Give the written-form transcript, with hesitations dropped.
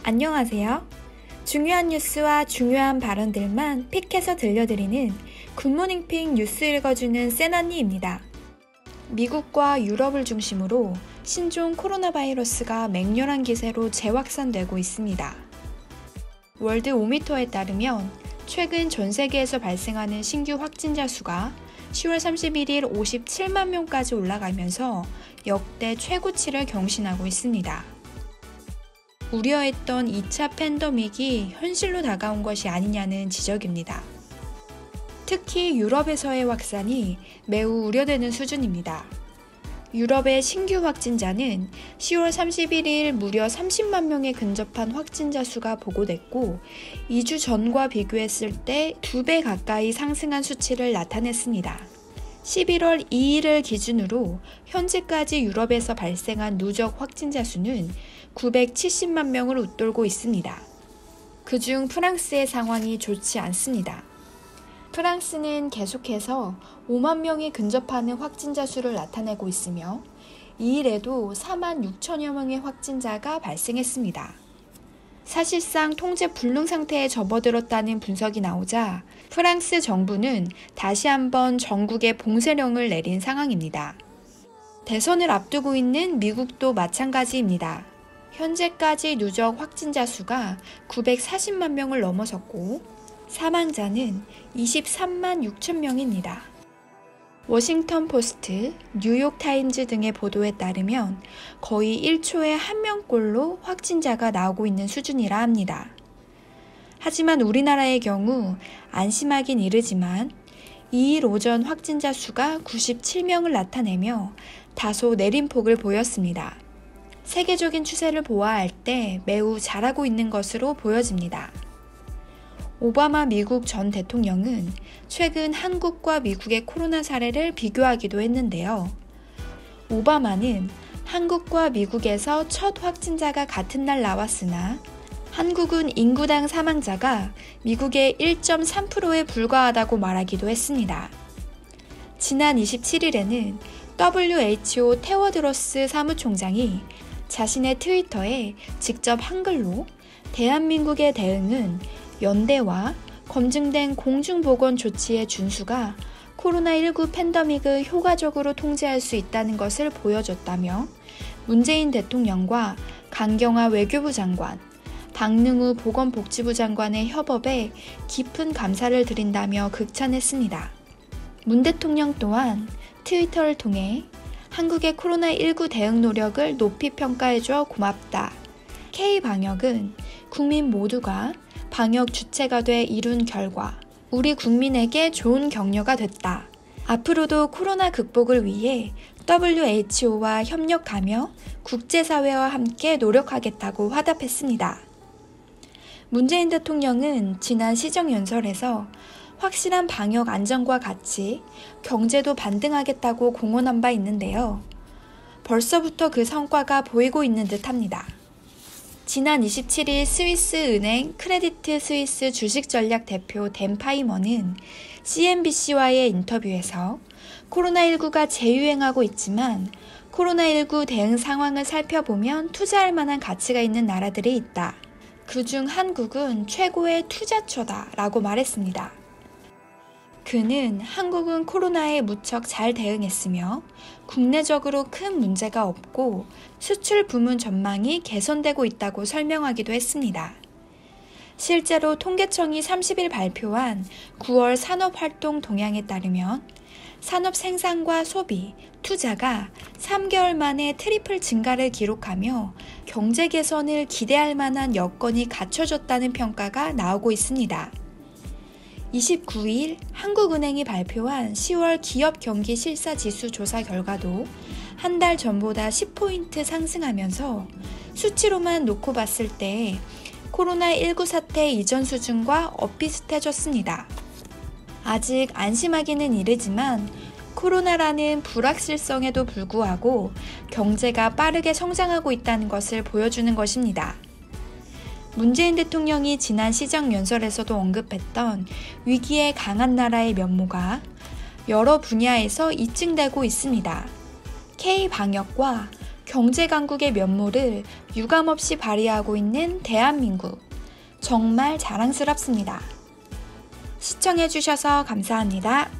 안녕하세요. 중요한 뉴스와 중요한 발언들만 픽해서 들려드리는 굿모닝 픽 뉴스 읽어주는 세나니입니다. 미국과 유럽을 중심으로 신종 코로나 바이러스가 맹렬한 기세로 재확산되고 있습니다. 월드 오미터에 따르면 최근 전 세계에서 발생하는 신규 확진자 수가 10월 31일 57만 명까지 올라가면서 역대 최고치를 경신하고 있습니다. 우려했던 2차 팬데믹이 현실로 다가온 것이 아니냐는 지적입니다. 특히 유럽에서의 확산이 매우 우려되는 수준입니다. 유럽의 신규 확진자는 10월 31일 무려 30만 명에 근접한 확진자 수가 보고됐고 2주 전과 비교했을 때 2배 가까이 상승한 수치를 나타냈습니다. 11월 2일을 기준으로 현재까지 유럽에서 발생한 누적 확진자 수는 970만 명을 웃돌고 있습니다. 그중 프랑스의 상황이 좋지 않습니다. 프랑스는 계속해서 5만 명이 근접하는 확진자 수를 나타내고 있으며 2일에도 4만 6천여 명의 확진자가 발생했습니다. 사실상 통제 불능 상태에 접어들었다는 분석이 나오자 프랑스 정부는 다시 한번 전국에 봉쇄령을 내린 상황입니다. 대선을 앞두고 있는 미국도 마찬가지입니다. 현재까지 누적 확진자 수가 940만 명을 넘어섰고 사망자는 23만 6천 명입니다. 워싱턴 포스트, 뉴욕 타임즈 등의 보도에 따르면 거의 1초에 1명꼴로 확진자가 나오고 있는 수준이라 합니다. 하지만 우리나라의 경우 안심하긴 이르지만 2일 오전 확진자 수가 97명을 나타내며 다소 내림폭을 보였습니다. 세계적인 추세를 보아할 때 매우 잘하고 있는 것으로 보여집니다. 오바마 미국 전 대통령은 최근 한국과 미국의 코로나 사례를 비교하기도 했는데요. 오바마는 한국과 미국에서 첫 확진자가 같은 날 나왔으나 한국은 인구당 사망자가 미국의 1.3%에 불과하다고 말하기도 했습니다. 지난 27일에는 WHO 테워드로스 사무총장이 자신의 트위터에 직접 한글로 대한민국의 대응은 연대와 검증된 공중보건 조치의 준수가 코로나19 팬데믹을 효과적으로 통제할 수 있다는 것을 보여줬다며 문재인 대통령과 강경화 외교부 장관, 박능우 보건복지부 장관의 협업에 깊은 감사를 드린다며 극찬했습니다. 문 대통령 또한 트위터를 통해 한국의 코로나19 대응 노력을 높이 평가해줘 고맙다. K방역은 국민 모두가 방역 주체가 돼 이룬 결과 우리 국민에게 좋은 격려가 됐다. 앞으로도 코로나 극복을 위해 WHO와 협력하며 국제사회와 함께 노력하겠다고 화답했습니다. 문재인 대통령은 지난 시정연설에서 확실한 방역 안전과 같이 경제도 반등하겠다고 공언한 바 있는데요. 벌써부터 그 성과가 보이고 있는 듯합니다. 지난 27일 스위스 은행 크레디트 스위스 주식전략 대표 댄 파이머는 CNBC와의 인터뷰에서 코로나19가 재유행하고 있지만 코로나19 대응 상황을 살펴보면 투자할 만한 가치가 있는 나라들이 있다. 그중 한국은 최고의 투자처다라고 말했습니다. 그는 한국은 코로나에 무척 잘 대응했으며 국내적으로 큰 문제가 없고 수출 부문 전망이 개선되고 있다고 설명하기도 했습니다. 실제로 통계청이 30일 발표한 9월 산업활동 동향에 따르면 산업 생산과 소비, 투자가 3개월 만에 트리플 증가를 기록하며 경제 개선을 기대할 만한 여건이 갖춰졌다는 평가가 나오고 있습니다. 29일 한국은행이 발표한 10월 기업 경기 실사 지수 조사 결과도 한 달 전보다 10포인트 상승하면서 수치로만 놓고 봤을 때 코로나19 사태 이전 수준과 엇비슷해졌습니다. 아직 안심하기는 이르지만 코로나라는 불확실성에도 불구하고 경제가 빠르게 성장하고 있다는 것을 보여주는 것입니다. 문재인 대통령이 지난 시정연설에서도 언급했던 위기에 강한 나라의 면모가 여러 분야에서 입증되고 있습니다. K방역과 경제 강국의 면모를 유감없이 발휘하고 있는 대한민국. 정말 자랑스럽습니다. 시청해주셔서 감사합니다.